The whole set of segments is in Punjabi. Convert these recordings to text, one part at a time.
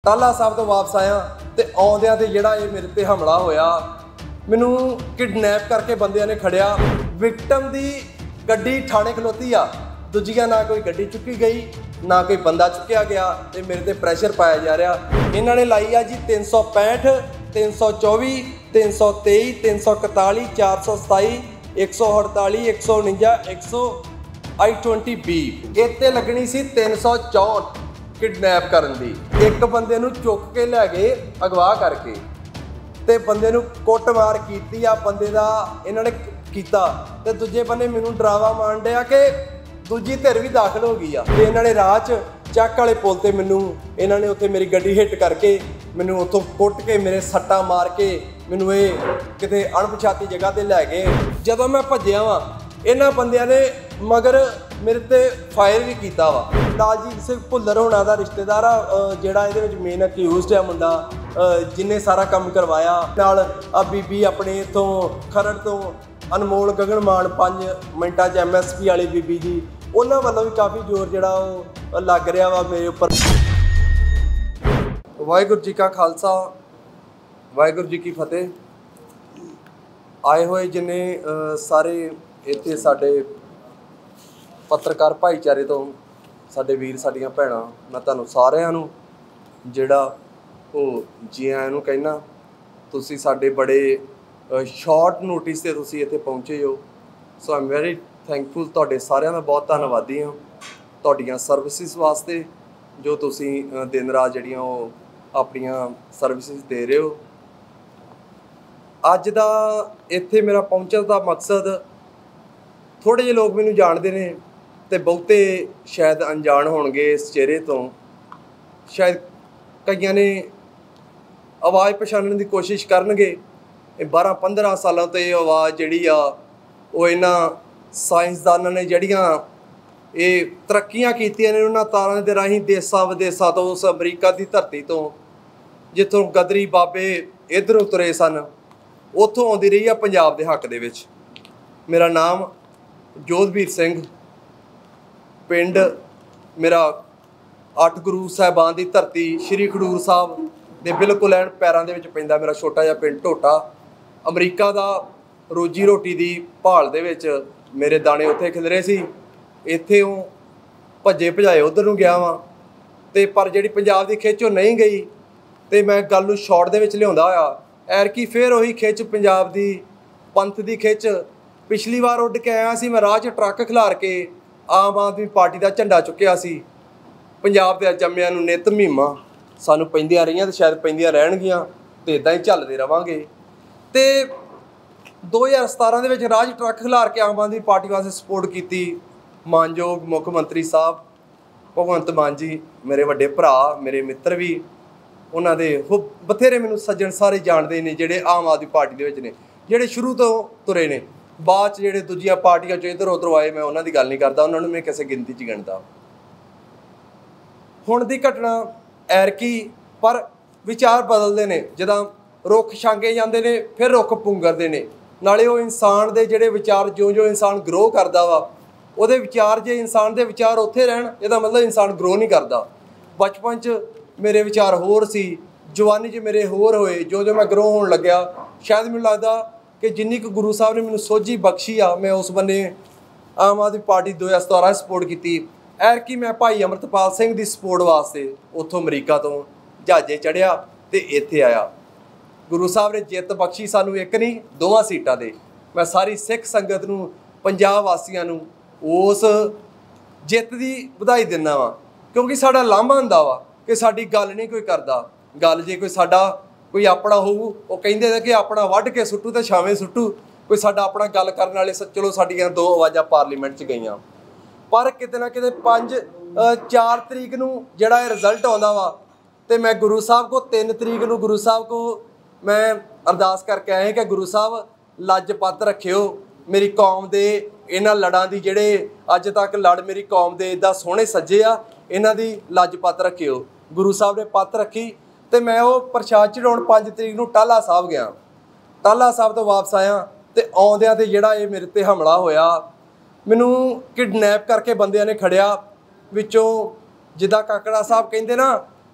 टाला साहब तो वापस आया तो आउंदियां ते जिहड़ा ये मेरे ते हमला होया, मैनू किडनैप करके बंदियां ने खड़िया। विक्टम दी गड्डी थाने खलोती आ, दूजिया ना कोई गड्डी चुकी गई ना कोई बंदा चुकिया गया, तो मेरे ते प्रैशर पाया जा रहा। इन्हों ने लाई आ जी 365, 324, 323, 341, 427, 148, 149, 100 I-20B। इत्ते लगनी सी 364 किडनैप करन दी। एक बंदे नूं चुक के लै गए अगवा करके, ते बंदे नूं कुੱਟਮਾर कीती आ, बंदे दा इन्हां ने कीता। ते दूजे बन्ने मैनूं डरावा मार दिया कि दूजी धिर भी दाखल हो गई आ। ते इन्हां ने राह च ਚੱਕ वाले पुल ते मैनूं इन्हां ने उत्थे मेरी गड्डी हिट करके मैनूं उत्थों कुੱਟ के मेरे सट्टा मार के मैनूं ये किते अणपछाती जगह ते लै गए। जदों मैं भज्जिया वां, इन्हां बंदियां ने मगर मेरे ते फायर भी कीता वा। लालजीत सिंह भुल्लर होना दा रिश्तेदार आ, जिहड़ा इहदे विच मेन अक्यूज़ड है मुंडा, जिन्हें सारा काम करवाया। नाल आ बीबी अपने इत्थों खरड़ तो अनमोल गगन मान 5 मिनटां च MSP वाली बीबी जी, उन्हां वालों भी काफ़ी जोर जिहड़ा वो लग रहा वा मेरे उपर। वाहिगुरू जी का खालसा, वाहिगुरू जी की फतेह। आए हुए जिन्हें सारे इत्थे साडे पत्रकार भाईचारे तो साडे वीर साडियां भैणां, मैं तुहानूं सारिआं नूं जिहड़ा ਉਹ जी आਇਆਂ ਨੂੰ कहना। ਤੁਸੀਂ ਸਾਡੇ बड़े शॉर्ट नोटिस ਤੇ ਤੁਸੀਂ ਇੱਥੇ ਪਹੁੰਚੇ ਹੋ, so I am very thankful. ਤੁਹਾਡੇ ਸਾਰਿਆਂ ਦਾ ਬਹੁਤ ਧੰਨਵਾਦੀ ਹਾਂ ਤੁਹਾਡੀਆਂ ਸਰਵਿਸਿਜ਼ ਵਾਸਤੇ, ਜੋ ਤੁਸੀਂ ਦਿਨ ਰਾਤ ਜਿਹੜੀਆਂ ਉਹ ਆਪਣੀਆਂ ਸਰਵਿਸਿਜ਼ ਦੇ ਰਹੇ ਹੋ। ਅੱਜ ਦਾ ਇੱਥੇ ਮੇਰਾ ਪਹੁੰਚਣ ਦਾ ਮਕਸਦ, ਥੋੜ੍ਹੇ ਜਿਹੇ ਲੋਕ ਮੈਨੂੰ ਜਾਣਦੇ ਨੇ ਤੇ ਬਹੁਤੇ ਸ਼ਾਇਦ ਅਣਜਾਣ ਹੋਣਗੇ ਇਸ ਚਿਹਰੇ ਤੋਂ। ਸ਼ਾਇਦ ਕਈਆਂ ਨੇ ਆਵਾਜ਼ ਪਛਾਣਨ ਦੀ ਕੋਸ਼ਿਸ਼ ਕਰਨਗੇ। ਇਹ 12-15 ਸਾਲਾਂ ਤੋਂ ਇਹ ਆਵਾਜ਼ ਜਿਹੜੀ ਆ ਉਹ ਇਹਨਾਂ ਸਾਇੰਸਦਾਨਾਂ ਨੇ ਜਿਹੜੀਆਂ ਇਹ ਤਰੱਕੀਆਂ ਕੀਤੀਆਂ ਨੇ ਉਹਨਾਂ ਤਾਰਾਂ ਦੇ ਰਾਹੀਂ ਦੇਸਾਂ ਵਿਦੇਸਾਂ ਤੋਂ, ਉਸ ਅਮਰੀਕਾ ਦੀ ਧਰਤੀ ਤੋਂ ਜਿੱਥੋਂ ਗਦਰੀ ਬਾਬੇ ਇੱਧਰੋਂ ਤੁਰੇ ਸਨ, ਉੱਥੋਂ ਆਉਂਦੀ ਰਹੀ ਆ ਪੰਜਾਬ ਦੇ ਹੱਕ ਦੇ ਵਿੱਚ। ਮੇਰਾ ਨਾਮ ਜੋਧਵੀਰ ਸਿੰਘ, ਪਿੰਡ ਮੇਰਾ 8 ਗੁਰੂ ਸਾਹਿਬਾਨ ਦੀ ਧਰਤੀ ਸ਼੍ਰੀ ਖਡੂਰ ਸਾਹਿਬ ਦੇ ਬਿਲਕੁਲ ਐਨ ਪੈਰਾਂ ਦੇ ਵਿੱਚ ਪੈਂਦਾ ਮੇਰਾ ਛੋਟਾ ਜਿਹਾ ਪਿੰਡ ਢੋਟਾ। ਅਮਰੀਕਾ ਦਾ ਰੋਜੀ ਰੋਟੀ ਦੀ ਭਾਲ ਦੇ ਵਿੱਚ ਮੇਰੇ ਦਾਣੇ ਉੱਥੇ ਖਿਲਰੇ ਸੀ, ਇੱਥੇ ਉਹ ਭੱਜੇ ਭਜਾਏ ਉੱਧਰ ਨੂੰ ਗਿਆ ਵਾਂ। ਅਤੇ ਪਰ ਜਿਹੜੀ ਪੰਜਾਬ ਦੀ ਖਿੱਚ ਉਹ ਨਹੀਂ ਗਈ, ਅਤੇ ਮੈਂ ਗੱਲ ਨੂੰ ਸ਼ਾਰਟ ਦੇ ਵਿੱਚ ਲਿਆਉਂਦਾ ਹੋਇਆ ਐਰਕੀ ਫਿਰ ਉਹੀ ਖਿੱਚ ਪੰਜਾਬ ਦੀ ਪੰਥ ਦੀ ਖਿੱਚ। ਪਿਛਲੀ ਵਾਰ ਉੱਡ ਕੇ ਆਇਆ ਸੀ ਮੈਂ, ਰਾਹ 'ਚ ਟਰੱਕ ਖਿਲਾਰ ਕੇ ਆਮ ਆਦਮੀ ਪਾਰਟੀ ਦਾ ਝੰਡਾ ਚੁੱਕਿਆ ਸੀ। ਪੰਜਾਬ ਦੇ ਜੰਮਿਆਂ ਨੂੰ ਨਿੱਤ ਮਹੀਮਾਂ ਸਾਨੂੰ ਪੈਂਦੀਆਂ ਰਹੀਆਂ ਅਤੇ ਸ਼ਾਇਦ ਪੈਂਦੀਆਂ ਰਹਿਣਗੀਆਂ, ਅਤੇ ਇੱਦਾਂ ਹੀ ਝੱਲਦੇ ਰਹਾਂਗੇ। ਅਤੇ 2017 ਦੇ ਵਿੱਚ ਰਾਹ 'ਚ ਟਰੱਕ ਖਿਲਾਰ ਕੇ ਆਮ ਆਦਮੀ ਪਾਰਟੀ ਵਾਸਤੇ ਸਪੋਰਟ ਕੀਤੀ ਮਾਨਯੋਗ ਮੁੱਖ ਮੰਤਰੀ ਸਾਹਿਬ ਭਗਵੰਤ ਮਾਨ ਜੀ, ਮੇਰੇ ਵੱਡੇ ਭਰਾ, ਮੇਰੇ ਮਿੱਤਰ ਵੀ। ਉਹਨਾਂ ਦੇ ਬਥੇਰੇ ਮੈਨੂੰ ਸੱਜਣ ਸਾਰੇ ਜਾਣਦੇ ਨੇ ਜਿਹੜੇ ਆਮ ਆਦਮੀ ਪਾਰਟੀ ਦੇ ਵਿੱਚ ਨੇ, ਜਿਹੜੇ ਸ਼ੁਰੂ ਤੋਂ ਤੁਰੇ ਨੇ। ਬਾਅਦ 'ਚ ਜਿਹੜੇ ਦੂਜੀਆਂ ਪਾਰਟੀਆਂ 'ਚੋਂ ਇੱਧਰ ਉੱਧਰ ਆਏ, ਮੈਂ ਉਹਨਾਂ ਦੀ ਗੱਲ ਨਹੀਂ ਕਰਦਾ, ਉਹਨਾਂ ਨੂੰ ਮੈਂ ਕਿਸੇ ਗਿਣਤੀ 'ਚ ਗਿਣਦਾ। ਹੁਣ ਦੀ ਘਟਨਾ ਐਰਕੀ, ਪਰ ਵਿਚਾਰ ਬਦਲਦੇ ਨੇ। ਜਦੋਂ ਰੁੱਖ ਛਾਂਗੇ ਜਾਂਦੇ ਨੇ ਫਿਰ ਰੁੱਖ ਪੁੰਗਰਦੇ ਨੇ। ਨਾਲੇ ਉਹ ਇਨਸਾਨ ਦੇ ਜਿਹੜੇ ਵਿਚਾਰ, ਜਿਉਂ-ਜਿਉਂ ਇਨਸਾਨ ਗਰੋ ਕਰਦਾ ਵਾ, ਉਹਦੇ ਵਿਚਾਰ ਜੇ ਇਨਸਾਨ ਦੇ ਵਿਚਾਰ ਉੱਥੇ ਰਹਿਣ, ਇਹਦਾ ਮਤਲਬ ਇਨਸਾਨ ਗਰੋ ਨਹੀਂ ਕਰਦਾ। ਬਚਪਨ 'ਚ ਮੇਰੇ ਵਿਚਾਰ ਹੋਰ ਸੀ, ਜਵਾਨੀ 'ਚ ਮੇਰੇ ਹੋਰ ਹੋਏ। ਜੋ ਮੈਂ ਗਰੋ ਹੋਣ ਲੱਗਿਆ, ਸ਼ਾਇਦ ਮੈਨੂੰ ਲੱਗਦਾ ਕਿ ਜਿੰਨੀ ਕੁ ਗੁਰੂ ਸਾਹਿਬ ਨੇ ਮੈਨੂੰ ਸੋਝੀ ਬਖਸ਼ੀ ਆ, ਮੈਂ ਉਸ ਬੰਨੇ ਆਮ ਆਦਮੀ ਪਾਰਟੀ 2017 ਸਪੋਰਟ ਕੀਤੀ। ਐਰਕੀ ਮੈਂ ਭਾਈ ਅੰਮ੍ਰਿਤਪਾਲ ਸਿੰਘ ਦੀ ਸਪੋਰਟ ਵਾਸਤੇ ਉੱਥੋਂ ਅਮਰੀਕਾ ਤੋਂ ਜਹਾਜ਼ੇ ਚੜ੍ਹਿਆ ਅਤੇ ਇੱਥੇ ਆਇਆ। ਗੁਰੂ ਸਾਹਿਬ ਨੇ ਜਿੱਤ ਬਖਸ਼ੀ ਸਾਨੂੰ, ਇੱਕ ਨਹੀਂ 2 ਸੀਟਾਂ ਦੇ। ਮੈਂ ਸਾਰੀ ਸਿੱਖ ਸੰਗਤ ਨੂੰ, ਪੰਜਾਬ ਵਾਸੀਆਂ ਨੂੰ ਉਸ ਜਿੱਤ ਦੀ ਵਧਾਈ ਦਿੰਦਾ ਵਾਂ, ਕਿਉਂਕਿ ਸਾਡਾ ਲਾਂਭਾ ਹੁੰਦਾ ਵਾ ਕਿ ਸਾਡੀ ਗੱਲ ਨਹੀਂ ਕੋਈ ਕਰਦਾ। ਗੱਲ ਜੇ ਕੋਈ ਸਾਡਾ ਕੋਈ ਆਪਣਾ ਹੋਊ, ਉਹ ਕਹਿੰਦੇ ਨੇ ਕਿ ਆਪਣਾ ਵੱਢ ਕੇ ਸੁੱਟੂ ਅਤੇ ਛਾਵੇਂ ਸੁੱਟੂ। ਕੋਈ ਸਾਡਾ ਆਪਣਾ ਗੱਲ ਕਰਨ ਵਾਲੇ, ਚਲੋ ਸਾਡੀਆਂ 2 ਆਵਾਜ਼ਾਂ ਪਾਰਲੀਮੈਂਟ 'ਚ ਗਈਆਂ, ਪਰ ਕਿਤੇ ਨਾ ਕਿਤੇ 4 ਤਰੀਕ ਨੂੰ ਜਿਹੜਾ ਇਹ ਰਿਜ਼ਲਟ ਆਉਂਦਾ ਵਾ, ਅਤੇ ਮੈਂ ਗੁਰੂ ਸਾਹਿਬ ਕੋ 3 ਤਰੀਕ ਨੂੰ ਗੁਰੂ ਸਾਹਿਬ ਕੋ ਮੈਂ ਅਰਦਾਸ ਕਰਕੇ ਆਏ ਕਿ ਗੁਰੂ ਸਾਹਿਬ ਲੱਜਪਤ ਰੱਖਿਓ ਮੇਰੀ ਕੌਮ ਦੇ ਇਹਨਾਂ ਲੜਾਂ ਦੀ, ਜਿਹੜੇ ਅੱਜ ਤੱਕ ਲੜ ਮੇਰੀ ਕੌਮ ਦੇ ਇੱਦਾਂ ਸੋਹਣੇ ਸੱਜੇ ਆ, ਇਹਨਾਂ ਦੀ ਲੱਜਪਤ ਰੱਖਿਓ। ਗੁਰੂ ਸਾਹਿਬ ਨੇ ਪੱਤ ਰੱਖੀ ਅਤੇ ਮੈਂ ਉਹ ਪ੍ਰਸ਼ਾਦ ਚੜਾਉਣ 5 ਤਰੀਕ ਨੂੰ ਟਾਹਲਾ ਸਾਹਿਬ ਗਿਆ। ਟਾਹਲਾ ਸਾਹਿਬ ਤੋਂ ਵਾਪਸ ਆਇਆ ਅਤੇ ਆਉਂਦਿਆਂ 'ਤੇ ਜਿਹੜਾ ਇਹ ਮੇਰੇ 'ਤੇ ਹਮਲਾ ਹੋਇਆ, ਮੈਨੂੰ ਕਿਡਨੈਪ ਕਰਕੇ ਬੰਦਿਆਂ ਨੇ ਖੜਿਆ। ਵਿੱਚੋਂ ਜਿੱਦਾਂ ਕਾਕੜਾ ਸਾਹਿਬ ਕਹਿੰਦੇ ਨਾ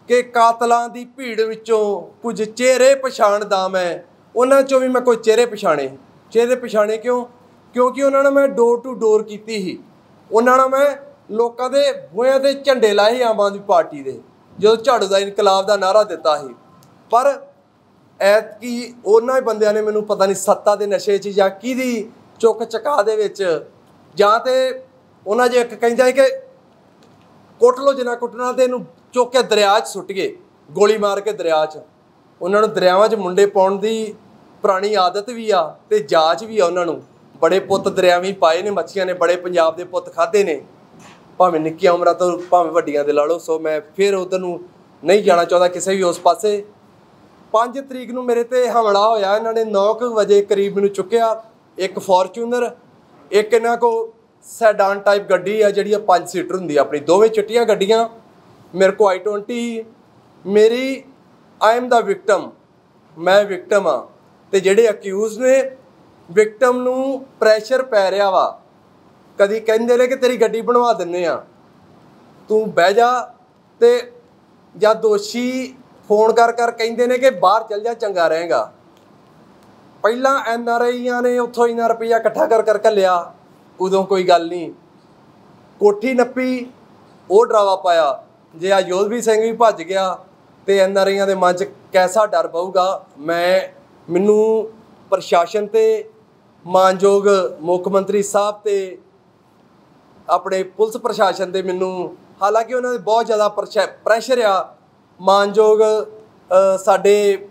ਕਿ ਕਾਤਲਾਂ ਦੀ ਭੀੜ ਵਿੱਚੋਂ ਕੁਝ ਚਿਹਰੇ ਪਛਾਣਦਾ ਮੈਂ। ਉਹਨਾਂ 'ਚੋਂ ਵੀ ਮੈਂ ਕੋਈ ਚਿਹਰੇ ਪਛਾਣੇ ਕਿਉਂਕਿ ਉਹਨਾਂ ਨਾਲ ਮੈਂ ਡੋਰ ਟੂ ਡੋਰ ਕੀਤੀ ਸੀ। ਉਹਨਾਂ ਨਾਲ ਮੈਂ ਲੋਕਾਂ ਦੇ ਬੂਹਿਆਂ 'ਤੇ ਝੰਡੇ ਲਾਏ ਸੀ ਆਮ ਆਦਮੀ ਪਾਰਟੀ ਦੇ, ਜਦੋਂ ਝਾੜੂ ਦਾ ਇਨਕਲਾਬ ਦਾ ਨਾਅਰਾ ਦਿੱਤਾ ਸੀ। ਪਰ ਐਤਕੀ ਉਹਨਾਂ ਬੰਦਿਆਂ ਨੇ ਮੈਨੂੰ ਪਤਾ ਨਹੀਂ ਸੱਤਾ ਦੇ ਨਸ਼ੇ 'ਚ ਜਾਂ ਕਿਹਦੀ ਚੁੱਕ ਚਕਾ ਦੇ ਵਿੱਚ, ਜਾਂ ਤਾਂ ਉਹਨਾਂ 'ਚ ਇੱਕ ਕਹਿੰਦਾ ਕਿ ਕੁੱਟ ਲਓ ਜਿੰਨਾ ਕੁੱਟਣਾ, ਅਤੇ ਇਹਨੂੰ ਚੁੱਕ ਕੇ ਦਰਿਆ 'ਚ ਸੁੱਟ ਗਏ, ਗੋਲੀ ਮਾਰ ਕੇ ਦਰਿਆ 'ਚ। ਉਹਨਾਂ ਨੂੰ ਦਰਿਆਵਾਂ 'ਚ ਮੁੰਡੇ ਪਾਉਣ ਦੀ ਪੁਰਾਣੀ ਆਦਤ ਵੀ ਆ ਅਤੇ ਜਾਚ ਵੀ ਆ ਉਹਨਾਂ ਨੂੰ। ਬੜੇ ਪੁੱਤ ਦਰਿਆਵੀਂ ਪਾਏ ਨੇ ਮੱਛੀਆਂ ਨੇ, ਬੜੇ ਪੰਜਾਬ ਦੇ ਪੁੱਤ ਖਾਧੇ ਨੇ, ਭਾਵੇਂ ਨਿੱਕੀਆਂ ਉਮਰਾਂ ਤੋਂ ਭਾਵੇਂ ਵੱਡੀਆਂ ਦੇ ਲਾ ਲਓ। ਸੋ ਮੈਂ ਫਿਰ ਉੱਧਰ ਨੂੰ ਨਹੀਂ ਜਾਣਾ ਚਾਹੁੰਦਾ ਕਿਸੇ ਵੀ ਉਸ ਪਾਸੇ। 5 ਤਰੀਕ ਨੂੰ ਮੇਰੇ 'ਤੇ ਹਮਲਾ ਹੋਇਆ। ਇਹਨਾਂ ਨੇ 9 ਵਜੇ ਕਰੀਬ ਮੈਨੂੰ ਚੁੱਕਿਆ, ਇੱਕ ਫੋਰਚੂਨਰ, ਇੱਕ ਇਹਨਾਂ ਕੋਲ ਸੈਡਾਨ ਟਾਈਪ ਗੱਡੀ ਆ ਜਿਹੜੀ 5 ਸੀਟਰ ਹੁੰਦੀ ਆ ਆਪਣੀ, ਦੋਵੇਂ ਚਿੱਟੀਆਂ ਗੱਡੀਆਂ। ਮੇਰੇ ਕੋਲ I-20, ਮੇਰੀ ਆਈ ਐਮ ਦਾ ਵਿਕਟਮ, ਮੈਂ ਵਿਕਟਮ ਹਾਂ। ਅਤੇ ਜਿਹੜੇ ਅਕਿਊਜ਼ ਨੇ, ਵਿਕਟਮ ਨੂੰ ਪ੍ਰੈਸ਼ਰ ਪੈ ਰਿਹਾ ਵਾ। ਕਦੀ ਕਹਿੰਦੇ ਨੇ ਕਿ ਤੇਰੀ ਗੱਡੀ ਬਣਵਾ ਦਿੰਦੇ ਆ, ਤੂੰ ਬਹਿ ਜਾ, ਅਤੇ ਜਾਂ ਦੋਸ਼ੀ ਫੋਨ ਕਰ ਕਹਿੰਦੇ ਨੇ ਕਿ ਬਾਹਰ ਚੱਲ ਜਾ ਚੰਗਾ ਰਹੇਗਾ। ਪਹਿਲਾਂ NRIਆਂ ਨੇ ਉੱਥੋਂ ਇੰਨਾ ਰੁਪਈਆ ਇਕੱਠਾ ਕਰ ਘੱਲਿਆ, ਉਦੋਂ ਕੋਈ ਗੱਲ ਨਹੀਂ। ਕੋਠੀ ਨੱਪੀ, ਉਹ ਡਰਾਵਾ ਪਾਇਆ। ਜੇ ਆ ਯੋਧਵੀਰ ਸਿੰਘ ਵੀ ਭੱਜ ਗਿਆ ਅਤੇ NRIਆਂ ਦੇ ਮਨ 'ਚ ਕੈਸਾ ਡਰ ਪਊਗਾ। ਮੈਨੂੰ ਪ੍ਰਸ਼ਾਸਨ 'ਤੇ, ਮਾਨਯੋਗ ਮੁੱਖ ਮੰਤਰੀ ਸਾਹਿਬ 'ਤੇ, ਆਪਣੇ ਪੁਲਿਸ ਪ੍ਰਸ਼ਾਸਨ 'ਤੇ ਮੈਨੂੰ, ਹਾਲਾਂਕਿ ਉਹਨਾਂ ਦੇ ਬਹੁਤ ਜ਼ਿਆਦਾ ਪ੍ਰੈਸ਼ਰ ਆ। ਮਾਨਯੋਗ ਸਾਡੇ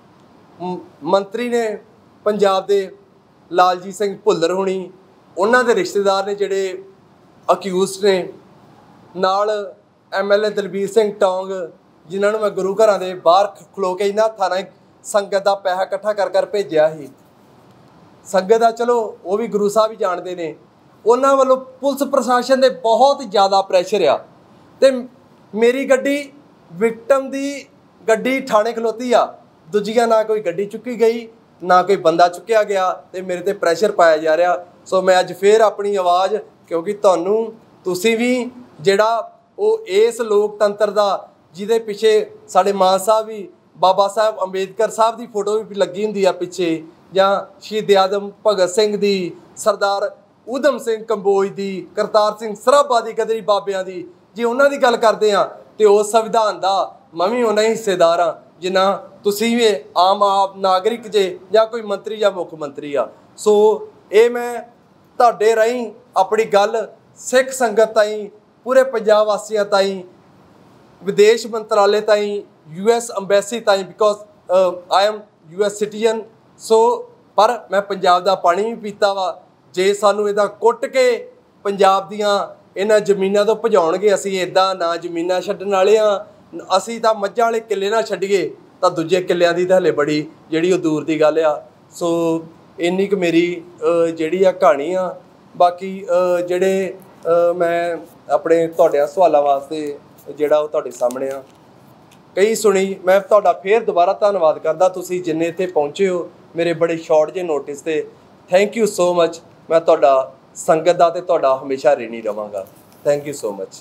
ਮੰਤਰੀ ਨੇ ਪੰਜਾਬ ਦੇ, ਲਾਲਜੀਤ ਸਿੰਘ ਭੁੱਲਰ ਹੋਣੀ, ਉਹਨਾਂ ਦੇ ਰਿਸ਼ਤੇਦਾਰ ਨੇ ਜਿਹੜੇ ਅਕਿਊਜ਼ਡ ਨੇ, ਨਾਲ MLA ਦਲਬੀਰ ਸਿੰਘ ਟੌਂਗ, ਜਿਨ੍ਹਾਂ ਨੂੰ ਮੈਂ ਗੁਰੂ ਘਰਾਂ ਦੇ ਬਾਹਰ ਖਲੋ ਕੇ ਇਹਨਾਂ ਹੱਥਾਂ ਨਾਲ ਸੰਗਤ ਦਾ ਪੈਸਾ ਇਕੱਠਾ ਕਰ ਭੇਜਿਆ ਸੀ। ਸੰਗਤ ਦਾ ਚਲੋ ਉਹ ਵੀ ਗੁਰੂ ਸਾਹਿਬ ਹੀ ਜਾਣਦੇ ਨੇ। ਉਹਨਾਂ ਵੱਲੋਂ ਪੁਲਿਸ ਪ੍ਰਸ਼ਾਸਨ ਦੇ ਬਹੁਤ ਜ਼ਿਆਦਾ ਪ੍ਰੈਸ਼ਰ ਆ। ਅਤੇ ਮੇਰੀ ਗੱਡੀ, ਵਿਕਟਮ ਦੀ ਗੱਡੀ ਥਾਣੇ ਖਲੋਤੀ ਆ, ਦੂਜੀਆਂ ਨਾ ਕੋਈ ਗੱਡੀ ਚੁੱਕੀ ਗਈ, ਨਾ ਕੋਈ ਬੰਦਾ ਚੁੱਕਿਆ ਗਿਆ, ਅਤੇ ਮੇਰੇ 'ਤੇ ਪ੍ਰੈਸ਼ਰ ਪਾਇਆ ਜਾ ਰਿਹਾ। ਸੋ ਮੈਂ ਅੱਜ ਫਿਰ ਆਪਣੀ ਆਵਾਜ਼, ਕਿਉਂਕਿ ਤੁਸੀਂ ਵੀ ਜਿਹੜਾ ਉਹ ਇਸ ਲੋਕਤੰਤਰ ਦਾ, ਜਿਹਦੇ ਪਿੱਛੇ ਸਾਡੇ ਮਾਨ ਸਾਹਿਬ ਵੀ, ਬਾਬਾ ਸਾਹਿਬ ਅੰਬੇਦਕਰ ਸਾਹਿਬ ਦੀ ਫੋਟੋ ਵੀ ਲੱਗੀ ਹੁੰਦੀ ਆ ਪਿੱਛੇ, ਜਾਂ ਸ਼ਹੀਦ ਆਜ਼ਮ ਭਗਤ ਸਿੰਘ ਦੀ, ਸਰਦਾਰ ਊਧਮ ਸਿੰਘ ਕੰਬੋਜ ਦੀ, ਕਰਤਾਰ ਸਿੰਘ ਸਰਾਭਾ ਦੀ, ਗਦਰੀ ਬਾਬਿਆਂ ਦੀ, ਜੇ ਉਹਨਾਂ ਦੀ ਗੱਲ ਕਰਦੇ ਹਾਂ ਅਤੇ ਉਸ ਸੰਵਿਧਾਨ ਦਾ ਮੈਂ ਵੀ ਉਹਨਾਂ ਹੀ ਹਿੱਸੇਦਾਰ ਹਾਂ ਜਿੰਨਾ ਤੁਸੀਂ ਵੀ ਆਮ ਨਾਗਰਿਕ ਜੇ, ਜਾਂ ਕੋਈ ਮੰਤਰੀ ਜਾਂ ਮੁੱਖ ਮੰਤਰੀ ਆ। ਸੋ ਇਹ ਮੈਂ ਤੁਹਾਡੇ ਰਾਹੀਂ ਆਪਣੀ ਗੱਲ ਸਿੱਖ ਸੰਗਤ ਤਾਈਂ, ਪੂਰੇ ਪੰਜਾਬ ਵਾਸੀਆਂ ਤਾਈਂ, ਵਿਦੇਸ਼ ਮੰਤਰਾਲੇ ਤਾਈਂ, US ਅੰਬੈਸੀ ਤਾਈਂ, because I am US citizen. So ਪਰ ਮੈਂ ਪੰਜਾਬ ਦਾ ਪਾਣੀ ਵੀ ਪੀਤਾ ਵਾ। ਜੇ ਸਾਨੂੰ ਇਹਦਾ ਕੁੱਟ ਕੇ ਪੰਜਾਬ ਦੀਆਂ ਇਹਨਾਂ ਜ਼ਮੀਨਾਂ ਤੋਂ ਭਜਾਉਣਗੇ, ਅਸੀਂ ਇੱਦਾਂ ਨਾ ਜ਼ਮੀਨਾਂ ਛੱਡਣ ਵਾਲੇ ਹਾਂ। ਅਸੀਂ ਤਾਂ ਮੱਝਾਂ ਵਾਲੇ ਕਿੱਲੇ ਨਾ ਛੱਡੀਏ ਤਾਂ ਦੂਜੇ ਕਿੱਲਿਆਂ ਦੀ ਤਾਂ ਹਲੇ ਬੜੀ ਜਿਹੜੀ ਉਹ ਦੂਰ ਦੀ ਗੱਲ ਆ। ਸੋ ਇੰਨੀ ਕੁ ਮੇਰੀ ਜਿਹੜੀ ਆ ਕਹਾਣੀ ਆ। ਬਾਕੀ ਜਿਹੜੇ ਮੈਂ ਆਪਣੇ ਤੁਹਾਡੇ ਸਵਾਲਾਂ ਵਾਸਤੇ ਜਿਹੜਾ ਉਹ ਤੁਹਾਡੇ ਸਾਹਮਣੇ ਆ ਕਈ ਸੁਣੀ, ਮੈਂ ਤੁਹਾਡਾ ਫਿਰ ਦੁਬਾਰਾ ਧੰਨਵਾਦ ਕਰਦਾ। ਤੁਸੀਂ ਜਿੰਨੇ ਇੱਥੇ ਪਹੁੰਚੇ ਹੋ ਮੇਰੇ ਬੜੇ ਸ਼ਾਰਟ ਜਿਹੇ ਨੋਟਿਸ 'ਤੇ, ਥੈਂਕ ਯੂ ਸੋ ਮਚ। ਮੈਂ ਤੁਹਾਡਾ ਸੰਗਤ ਦਾ ਅਤੇ ਤੁਹਾਡਾ ਹਮੇਸ਼ਾ ਰਿਣੀ ਰਵਾਂਗਾ। ਥੈਂਕ ਯੂ ਸੋ ਮਚ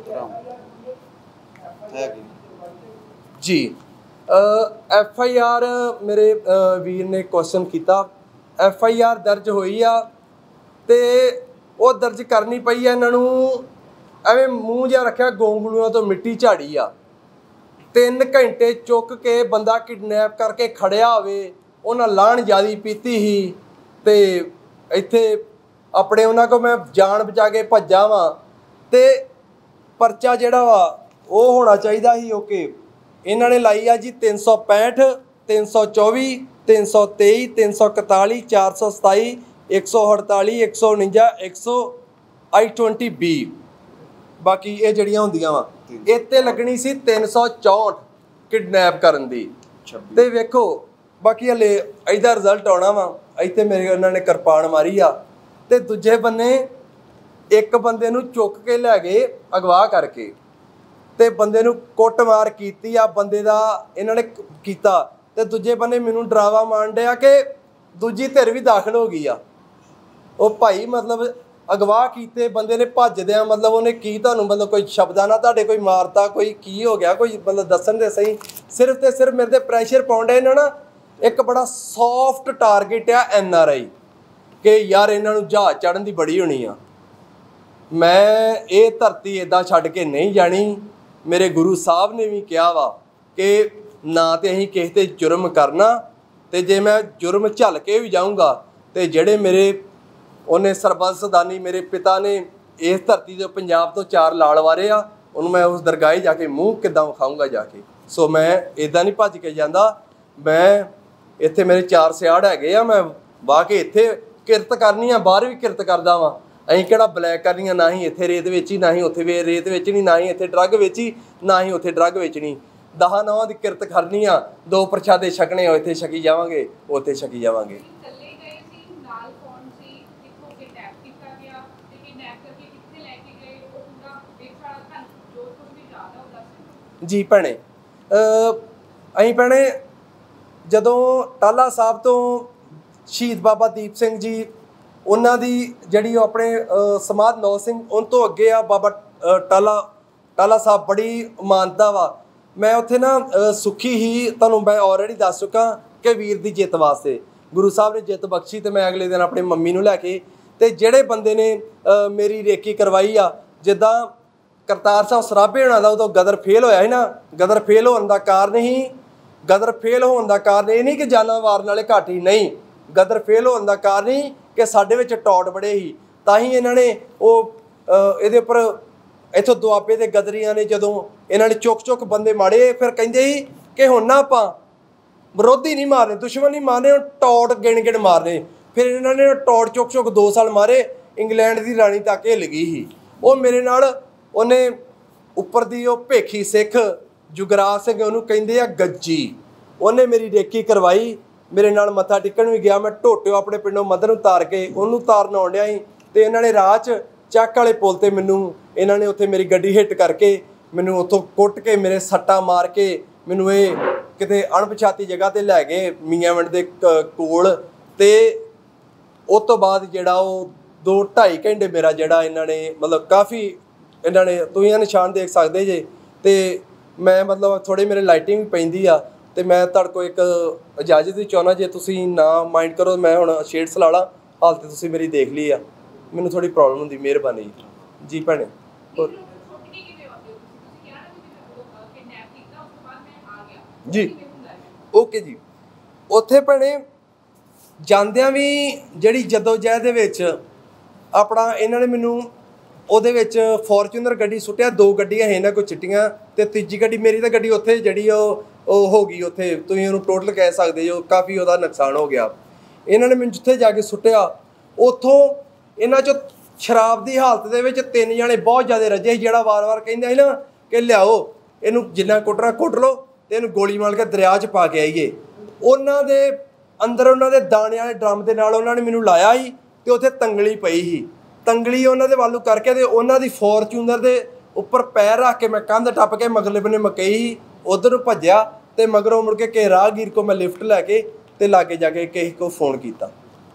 ਜੀ। FIR ਮੇਰੇ ਵੀਰ ਨੇ ਕੁਐਸਚਨ ਕੀਤਾ। FIR ਦਰਜ ਹੋਈ ਆ ਅਤੇ ਉਹ ਦਰਜ ਕਰਨੀ ਪਈ ਆ ਇਹਨਾਂ ਨੂੰ। ਐਵੇਂ ਮੂੰਹ ਜਿਹਾ ਰੱਖਿਆ, ਗੋਂਗਲੂਆਂ ਤੋਂ ਮਿੱਟੀ ਝਾੜੀ ਆ। 3 ਘੰਟੇ ਚੁੱਕ ਕੇ ਬੰਦਾ ਕਿਡਨੈਪ ਕਰਕੇ ਖੜਿਆ ਹੋਵੇ, ਉਹਨਾਂ ਲਾਹਣ ਜ਼ਿਆਦੀ ਪੀਤੀ ਸੀ, ਅਤੇ ਇੱਥੇ ਆਪਣੇ ਉਹਨਾਂ ਕੋਲ ਮੈਂ ਜਾਨ ਬਚਾ ਕੇ ਭੱਜਾ ਵਾਂ। ਅਤੇ ਪਰਚਾ ਜਿਹੜਾ ਵਾ ਉਹ ਹੋਣਾ ਚਾਹੀਦਾ ਸੀ ਓਕੇ। ਇਹਨਾਂ ਨੇ ਲਾਈ ਆ ਜੀ 365, 324, 323, 341, 427, 148, 149, 100 I-20B। ਬਾਕੀ ਇਹ ਜਿਹੜੀਆਂ ਹੁੰਦੀਆਂ ਵਾ, ਇਹ 'ਤੇ ਲੱਗਣੀ ਸੀ 364 ਕਿਡਨੈਪ ਕਰਨ ਦੀ। ਅਤੇ ਵੇਖੋ ਬਾਕੀ ਹਲੇ ਇਹਦਾ ਰਿਜ਼ਲਟ ਆਉਣਾ ਵਾ। ਇੱਥੇ ਮੇਰੇ ਉਹਨਾਂ ਨੇ ਕਿਰਪਾਨ ਮਾਰੀ ਆ, ਅਤੇ ਦੂਜੇ ਬੰਨੇ ਇੱਕ ਬੰਦੇ ਨੂੰ ਚੁੱਕ ਕੇ ਲੈ ਗਏ ਅਗਵਾ ਕਰਕੇ, ਅਤੇ ਬੰਦੇ ਨੂੰ ਕੁੱਟਮਾਰ ਕੀਤੀ ਆ, ਬੰਦੇ ਦਾ ਇਹਨਾਂ ਨੇ ਕੀਤਾ। ਅਤੇ ਦੂਜੇ ਬੰਨੇ ਮੈਨੂੰ ਡਰਾਵਾ ਮਾਰਨ ਡਿਆ ਕਿ ਦੂਜੀ ਧਿਰ ਵੀ ਦਾਖਲ ਹੋ ਗਈ ਆ। ਉਹ ਭਾਈ ਮਤਲਬ ਅਗਵਾ ਕੀਤੇ ਬੰਦੇ ਨੇ ਭੱਜਦਿਆਂ ਮਤਲਬ ਉਹਨੇ ਕੀ ਤੁਹਾਨੂੰ ਮਤਲਬ ਕੋਈ ਸ਼ਬਦਾਂ ਨਾਲ ਤੁਹਾਡੇ ਕੋਈ ਮਾਰਤਾ ਕੋਈ ਕੀ ਹੋ ਗਿਆ ਕੋਈ ਮਤਲਬ ਦੱਸਣ ਦੇ ਸਹੀ ਸਿਰਫ ਤੇ ਸਿਰਫ ਮੇਰੇ ਤੇ ਪ੍ਰੈਸ਼ਰ ਪਾਉਣ ਡੇ ਇਹਨਾਂ ਨਾ ਇੱਕ ਬੜਾ ਸੌਫਟ ਟਾਰਗੇਟ ਆ NRI ਕਿ ਯਾਰ ਇਹਨਾਂ ਨੂੰ ਜਹਾਜ਼ ਚੜ੍ਹਨ ਦੀ ਬੜੀ ਹੋਣੀ ਆ। ਮੈਂ ਇਹ ਧਰਤੀ ਇੱਦਾਂ ਛੱਡ ਕੇ ਨਹੀਂ ਜਾਣੀ। ਮੇਰੇ ਗੁਰੂ ਸਾਹਿਬ ਨੇ ਵੀ ਕਿਹਾ ਵਾ ਕਿ ਨਾ ਤੇ ਅਸੀਂ ਕਿਸੇ 'ਤੇ ਜੁਰਮ ਕਰਨਾ ਅਤੇ ਜੇ ਮੈਂ ਜੁਰਮ ਝੱਲ ਕੇ ਵੀ ਜਾਊਂਗਾ ਅਤੇ ਜਿਹੜੇ ਮੇਰੇ ਉਹਨੇ ਸਰਬੰਸ ਸਦਾਨੀ ਮੇਰੇ ਪਿਤਾ ਨੇ ਇਸ ਧਰਤੀ ਦੇ ਪੰਜਾਬ ਤੋਂ 4 ਲਾਲ ਵਾਰੇ ਆ ਉਹਨੂੰ ਮੈਂ ਉਸ ਦਰਗਾਹ ਜਾ ਕੇ ਮੂੰਹ ਕਿੱਦਾਂ ਵਿਖਾਊਂਗਾ ਜਾ ਕੇ। ਸੋ ਮੈਂ ਇੱਦਾਂ ਨਹੀਂ ਭੱਜ ਕੇ ਜਾਂਦਾ। ਮੈਂ ਇੱਥੇ ਮੇਰੇ 4 ਸਿਆੜ ਹੈਗੇ ਆ। ਮੈਂ ਵਾਹ ਕੇ ਇੱਥੇ ਕਿਰਤ ਕਰਨੀ ਆ ਬਾਹਰ ਵੀ ਕਿਰਤ ਕਰਦਾ ਵਾਂ। ਅਸੀਂ ਕਿਹੜਾ ਬਲੈਕ ਕਰਨੀ ਆ ਨਾ ਹੀ ਇੱਥੇ ਰੇਤ ਵੇਚੀ ਨਾ ਹੀ ਉੱਥੇ ਰੇਤ ਵੇਚਣੀ ਨਾ ਹੀ ਇੱਥੇ ਡਰੱਗ ਵੇਚੀ ਨਾ ਹੀ ਉੱਥੇ ਡਰੱਗ ਵੇਚਣੀ। 10 ਨੌਂ ਦੀ ਕਿਰਤ ਕਰਨੀ ਆ 2 ਪ੍ਰਸ਼ਾਦੇ ਛਕਣੇ ਆ ਇੱਥੇ ਛਕੀ ਜਾਵਾਂਗੇ ਉੱਥੇ ਛਕੀ ਜਾਵਾਂਗੇ। ਜੀ ਭੈਣੇ ਅਸੀਂ ਭੈਣੇ ਜਦੋਂ ਟਾਹਲਾ ਸਾਹਿਬ ਤੋਂ ਸ਼ਹੀਦ ਬਾਬਾ ਦੀਪ ਸਿੰਘ ਜੀ ਉਹਨਾਂ ਦੀ ਜਿਹੜੀ ਉਹ ਆਪਣੇ ਸਮਾਧ 9 ਸਿੰਘ ਉਹਨਾਂ ਤੋਂ ਅੱਗੇ ਆ ਬਾਬਾ ਟਾਹਲਾ ਸਾਹਿਬ ਬੜੀ ਮਾਨਤਾ ਵਾ। ਮੈਂ ਉੱਥੇ ਨਾ ਸੁੱਖੀ ਹੀ ਤੁਹਾਨੂੰ ਮੈਂ ਆਲਰੇਡੀ ਦੱਸ ਚੁੱਕਾ ਕਿ ਵੀਰ ਦੀ ਜਿੱਤ ਵਾਸਤੇ ਗੁਰੂ ਸਾਹਿਬ ਨੇ ਜਿੱਤ ਬਖਸ਼ੀ ਅਤੇ ਮੈਂ ਅਗਲੇ ਦਿਨ ਆਪਣੀ ਮੰਮੀ ਨੂੰ ਲੈ ਕੇ ਅਤੇ ਜਿਹੜੇ ਬੰਦੇ ਨੇ ਮੇਰੀ ਰੇਕੀ ਕਰਵਾਈ ਆ ਜਿੱਦਾਂ ਕਰਤਾਰ ਸਾਹਿਬ ਸਰਾਭੇ ਹੋਣਾ ਦਾ ਉਦੋਂ ਗਦਰ ਫੇਲ ਹੋਇਆ ਸੀ ਨਾ। ਗਦਰ ਫੇਲ ਹੋਣ ਦਾ ਕਾਰਨ ਇਹ ਨਹੀਂ ਕਿ ਜਾਨਾਂ ਵਾਰਨ ਵਾਲੇ ਘੱਟ ਹੀ ਨਹੀਂ। ਗਦਰ ਫੇਲ ਹੋਣ ਦਾ ਕਾਰਨ ਹੀ ਕਿ ਸਾਡੇ ਵਿੱਚ ਟੌਟ ਬੜੇ ਸੀ। ਤਾਂ ਹੀ ਇਹਨਾਂ ਨੇ ਉਹ ਇਹਦੇ ਉੱਪਰ ਇੱਥੋਂ ਦੁਆਬੇ ਦੇ ਗਦਰੀਆਂ ਨੇ ਜਦੋਂ ਇਹਨਾਂ ਨੇ ਚੁੱਕ ਬੰਦੇ ਮਾੜੇ ਫਿਰ ਕਹਿੰਦੇ ਸੀ ਕਿ ਹੁਣ ਨਾ ਆਪਾਂ ਵਿਰੋਧੀ ਨਹੀਂ ਮਾਰਨੇ ਦੁਸ਼ਮਣ ਨਹੀਂ ਮਾਰਨੇ ਹੁਣ ਟੌਟ ਗਿਣ ਮਾਰਨੇ। ਫਿਰ ਇਹਨਾਂ ਨੇ ਟੌਟ ਚੁੱਕ 2 ਸਾਲ ਮਾਰੇ। ਇੰਗਲੈਂਡ ਦੀ ਰਾਣੀ ਤੱਕ ਹਿੱਲ ਗਈ ਸੀ। ਉਹ ਮੇਰੇ ਨਾਲ ਉਹਨੇ ਉੱਪਰ ਦੀ ਉਹ ਭੇਖੀ ਸਿੱਖ ਜੁਗਰਾਜ ਸਿੰਘ ਉਹਨੂੰ ਕਹਿੰਦੇ ਆ ਗੱਜੀ ਉਹਨੇ ਮੇਰੀ ਰੇਕੀ ਕਰਵਾਈ। ਮੇਰੇ ਨਾਲ ਮੱਥਾ ਟੇਕਣ ਵੀ ਗਿਆ। ਮੈਂ ਢੋਟਿਓ ਆਪਣੇ ਪਿੰਡੋਂ ਮੱਧਰ ਨੂੰ ਤਾਰ ਕੇ ਉਹਨੂੰ ਤਾਰਨ ਆਉਣ ਡਿਆ ਸੀ ਅਤੇ ਇਹਨਾਂ ਨੇ ਰਾਹ 'ਚ ਚੱਕ ਵਾਲੇ ਪੁਲ 'ਤੇ ਮੈਨੂੰ ਇਹਨਾਂ ਨੇ ਉੱਥੇ ਮੇਰੀ ਗੱਡੀ ਹਿੱਟ ਕਰਕੇ ਮੈਨੂੰ ਉੱਥੋਂ ਕੁੱਟ ਕੇ ਮੇਰੇ ਸੱਟਾਂ ਮਾਰ ਕੇ ਮੈਨੂੰ ਇਹ ਕਿਤੇ ਅਣਪਛਾਤੀ ਜਗ੍ਹਾ 'ਤੇ ਲੈ ਗਏ ਮੀਆਂਵਿੰਡ ਦੇ ਕੋਲ। ਅਤੇ ਉਸ ਤੋਂ ਬਾਅਦ ਜਿਹੜਾ ਉਹ 2-2.5 ਘੰਟੇ ਮੇਰਾ ਜਿਹੜਾ ਇਹਨਾਂ ਨੇ ਮਤਲਬ ਕਾਫੀ ਇਹਨਾਂ ਨੇ ਤੁਸੀਂ ਇਹ ਨਿਸ਼ਾਨ ਦੇਖ ਸਕਦੇ ਜੇ। ਅਤੇ ਮੈਂ ਮਤਲਬ ਥੋੜ੍ਹੀ ਮੇਰੇ ਲਾਈਟਿੰਗ ਵੀ ਪੈਂਦੀ ਆ ਅਤੇ ਮੈਂ ਤੁਹਾਡੇ ਕੋਲ ਇੱਕ ਇਜਾਜ਼ਤ ਵੀ ਚਾਹੁੰਦਾ ਜੇ ਤੁਸੀਂ ਨਾ ਮਾਈਂਡ ਕਰੋ। ਮੈਂ ਹੁਣ ਸ਼ੇਡਸ ਲਾ ਲਾ ਹਾਲਤ ਤੁਸੀਂ ਮੇਰੀ ਦੇਖ ਲਈ ਆ ਮੈਨੂੰ ਥੋੜ੍ਹੀ ਪ੍ਰੋਬਲਮ ਹੁੰਦੀ ਮਿਹਰਬਾਨੀ ਜੀ ਭੈਣੇ। ਜੀ ਓਕੇ ਜੀ। ਉੱਥੇ ਭੈਣੇ ਜਾਂਦਿਆਂ ਵੀ ਜਿਹੜੀ ਜਦੋਜਹਿਦ ਦੇ ਵਿੱਚ ਆਪਣਾ ਇਹਨਾਂ ਨੇ ਮੈਨੂੰ ਉਹਦੇ ਵਿੱਚ ਫੋਰਚੂਨਰ ਗੱਡੀ ਸੁੱਟਿਆ। 2 ਗੱਡੀਆਂ ਹੈ ਇਹਨਾਂ ਕੋਲ ਚਿੱਟੀਆਂ ਅਤੇ ਤੀਜੀ ਗੱਡੀ ਮੇਰੀ ਤਾਂ ਗੱਡੀ ਉੱਥੇ ਜਿਹੜੀ ਉਹ ਹੋ ਗਈ ਉੱਥੇ ਤੁਸੀਂ ਉਹਨੂੰ ਟੋਟਲ ਕਹਿ ਸਕਦੇ ਜੋ ਕਾਫੀ ਉਹਦਾ ਨੁਕਸਾਨ ਹੋ ਗਿਆ। ਇਹਨਾਂ ਨੇ ਮੈਨੂੰ ਜਿੱਥੇ ਜਾ ਕੇ ਸੁੱਟਿਆ ਉੱਥੋਂ ਇਹਨਾਂ 'ਚੋਂ ਸ਼ਰਾਬ ਦੀ ਹਾਲਤ ਦੇ ਵਿੱਚ 3 ਜਣੇ ਬਹੁਤ ਜ਼ਿਆਦਾ ਰੱਜੇ ਸੀ ਜਿਹੜਾ ਵਾਰ-ਵਾਰ ਕਹਿੰਦੇ ਸੀ ਨਾ ਕਿ ਲਿਆਓ ਇਹਨੂੰ ਜਿੰਨਾ ਕੁੱਟਣਾ ਕੁੱਟ ਲਓ ਅਤੇ ਇਹਨੂੰ ਗੋਲੀ ਮਾਰ ਕੇ ਦਰਿਆ 'ਚ ਪਾ ਕੇ ਆਈਏ। ਉਹਨਾਂ ਦੇ ਅੰਦਰ ਉਹਨਾਂ ਦੇ ਦਾਣਿਆਂ ਦੇ ਡਰਮ ਦੇ ਨਾਲ ਉਹਨਾਂ ਨੇ ਮੈਨੂੰ ਲਾਇਆ ਸੀ ਅਤੇ ਉੱਥੇ ਤੰਗਲੀ ਪਈ ਸੀ। ਤੰਗਲੀ ਉਹਨਾਂ ਦੇ ਵੱਲੋਂ ਕਰਕੇ ਅਤੇ ਉਹਨਾਂ ਦੀ ਫੋਰਚੂਨਰ ਦੇ ਉੱਪਰ ਪੈਰ ਰੱਖ ਕੇ ਮੈਂ ਕੰਧ ਟੱਪ ਕੇ ਮਗਰਲੇ ਬੰਨੇ ਮਕਈ ਉੱਧਰ ਨੂੰ ਭੱਜਿਆ ਅਤੇ ਮਗਰੋਂ ਮੁੜ ਕੇ ਕਿਸੇ ਰਾਹਗੀਰ ਕੋਲ ਮੈਂ ਲਿਫਟ ਲੈ ਕੇ ਅਤੇ ਲਾਗੇ ਜਾ ਕੇ ਕਿਸੇ ਕੋਲ ਫੋਨ ਕੀਤਾ।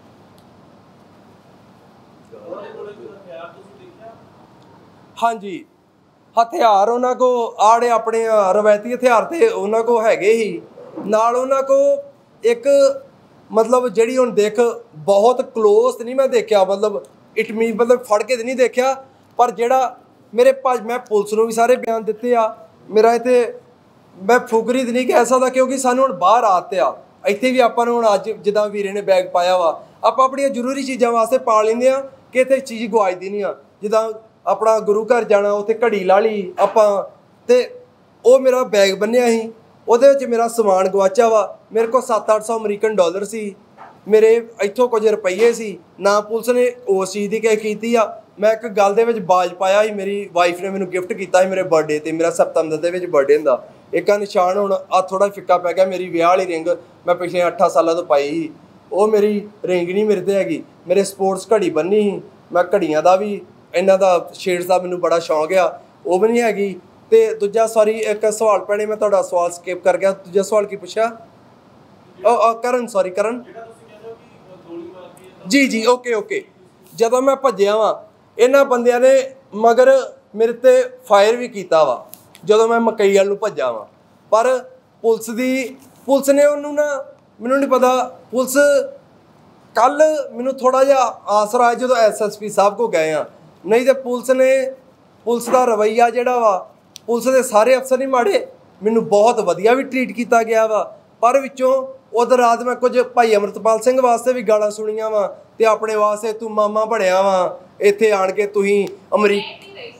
ਹਾਂਜੀ ਹਥਿਆਰ ਉਹਨਾਂ ਕੋਲ ਆੜੇ ਆਪਣੇ ਰਵਾਇਤੀ ਹਥਿਆਰ ਤੇ ਉਹਨਾਂ ਕੋਲ ਹੈਗੇ ਹੀ। ਨਾਲ ਉਹਨਾਂ ਕੋਲ ਇੱਕ ਮਤਲਬ ਜਿਹੜੀ ਹੁਣ ਦੇਖ ਬਹੁਤ ਕਲੋਜ਼ ਨਹੀਂ ਮੈਂ ਦੇਖਿਆ ਮਤਲਬ ਮਤਲਬ ਫੜ ਕੇ ਤਾਂ ਨਹੀਂ ਦੇਖਿਆ ਪਰ ਜਿਹੜਾ ਮੇਰੇ ਮੈਂ ਪੁਲਿਸ ਨੂੰ ਵੀ ਸਾਰੇ ਬਿਆਨ ਦਿੱਤੇ ਆ। ਮੇਰਾ ਇੱਥੇ ਮੈਂ ਫੁਕਰੀ ਤਾਂ ਨਹੀਂ ਕਹਿ ਸਕਦਾ ਕਿਉਂਕਿ ਸਾਨੂੰ ਹੁਣ ਬਾਹਰ ਆਦਤ ਆ। ਇੱਥੇ ਵੀ ਆਪਾਂ ਨੂੰ ਹੁਣ ਅੱਜ ਜਿੱਦਾਂ ਵੀਰੇ ਨੇ ਬੈਗ ਪਾਇਆ ਵਾ ਆਪਾਂ ਆਪਣੀਆਂ ਜ਼ਰੂਰੀ ਚੀਜ਼ਾਂ ਵਾਸਤੇ ਪਾ ਲੈਂਦੇ ਹਾਂ ਕਿ ਇੱਥੇ ਚੀਜ਼ ਗੁਆਚਦੀ ਨਹੀਂ ਆ। ਜਿੱਦਾਂ ਆਪਣਾ ਗੁਰੂ ਘਰ ਜਾਣਾ ਉੱਥੇ ਘੜੀ ਲਾ ਲਈ ਆਪਾਂ ਅਤੇ ਉਹ ਮੇਰਾ ਬੈਗ ਬੰਨਿਆ ਸੀ ਉਹਦੇ ਵਿੱਚ ਮੇਰਾ ਸਮਾਨ ਗਵਾਚਿਆ ਵਾ। ਮੇਰੇ ਕੋਲ 700-800 ਅਮਰੀਕਨ ਡਾਲਰ ਸੀ। ਮੇਰੇ ਇੱਥੋਂ ਕੁਝ ਰੁਪਈਏ ਸੀ ਨਾ ਪੁਲਿਸ ਨੇ ਉਸ ਚੀਜ਼ ਦੀ ਕਹਿ ਕੀਤੀ ਆ। ਮੈਂ ਇੱਕ ਗੱਲ ਦੇ ਵਿੱਚ ਬਾਜ ਪਾਇਆ ਸੀ ਮੇਰੀ ਵਾਈਫ ਨੇ ਮੈਨੂੰ ਗਿਫਟ ਕੀਤਾ ਸੀ ਮੇਰੇ ਬਰਥਡੇ 'ਤੇ। ਮੇਰਾ ਸਤੰਬਰ ਦੇ ਵਿੱਚ ਬਰਥਡੇ ਹੁੰਦਾ। ਇੱਕ ਆ ਨਿਸ਼ਾਨ ਹੁਣ ਆ ਥੋੜ੍ਹਾ ਫਿੱਕਾ ਪੈ ਗਿਆ। ਮੇਰੀ ਵਿਆਹ ਵਾਲੀ ਰਿੰਗ ਮੈਂ ਪਿਛਲੇ 8 ਸਾਲਾਂ ਤੋਂ ਪਾਈ ਸੀ ਉਹ ਮੇਰੀ ਰਿੰਗ ਨਹੀਂ ਮੇਰੇ 'ਤੇ ਹੈਗੀ। ਮੇਰੇ ਸਪੋਰਟਸ ਘੜੀ ਬੰਨੀ ਸੀ ਮੈਂ ਘੜੀਆਂ ਦਾ ਵੀ ਇਹਨਾਂ ਦਾ ਸ਼ੇਡਸ ਦਾ ਮੈਨੂੰ ਬੜਾ ਸ਼ੌਂਕ ਆ ਉਹ ਵੀ ਨਹੀਂ ਹੈਗੀ। ਅਤੇ ਦੂਜਾ ਸੌਰੀ ਇੱਕ ਸਵਾਲ ਭੈਣੇ ਮੈਂ ਤੁਹਾਡਾ ਸਵਾਲ ਸਕਿਪ ਕਰ ਗਿਆ। ਦੂਜਾ ਸਵਾਲ ਕੀ ਪੁੱਛਿਆ ਕਰਨ ਜੀ ਓਕੇ ਜਦੋਂ ਮੈਂ ਭੱਜਿਆ ਵਾਂ ਇਹਨਾਂ ਬੰਦਿਆਂ ਨੇ ਮਗਰ ਮੇਰੇ ਤੇ ਫਾਇਰ ਵੀ ਕੀਤਾ ਵਾ ਜਦੋਂ ਮੈਂ ਮਕਈ ਵੱਲ ਨੂੰ ਭੱਜਾ ਵਾਂ। ਪਰ ਪੁਲਿਸ ਨੇ ਉਹਨੂੰ ਨਾ, ਮੈਨੂੰ ਨਹੀਂ ਪਤਾ, ਪੁਲਿਸ ਕੱਲ ਮੈਨੂੰ ਥੋੜ੍ਹਾ ਜਿਹਾ ਆਸਰਾ ਆਇਆ ਜਦੋਂ SSP ਸਾਹਿਬ ਕੋਲ ਗਏ ਆ, ਨਹੀਂ ਤਾਂ ਪੁਲਿਸ ਦਾ ਰਵੱਈਆ ਜਿਹੜਾ ਵਾ, ਪੁਲਿਸ ਦੇ ਸਾਰੇ ਅਫਸਰ ਨਹੀਂ ਮਾੜੇ, ਮੈਨੂੰ ਬਹੁਤ ਵਧੀਆ ਵੀ ਟਰੀਟ ਕੀਤਾ ਗਿਆ ਵਾ। ਪਰ ਵਿੱਚੋਂ ਉਧਰ ਰਾਤ ਮੈਂ ਕੁਝ ਭਾਈ ਅਮਰਤਪਾਲ ਸਿੰਘ ਵਾਸਤੇ ਵੀ ਗਾਲਾਂ ਸੁਣੀਆਂ ਵਾ ਤੇ ਆਪਣੇ ਵਾਸਤੇ ਤੂੰ ਮਾਮਾ ਬਣਿਆ ਵਾ, ਇੱਥੇ ਆਣ ਕੇ ਤੁਸੀਂ ਅਮਰੀਕਾ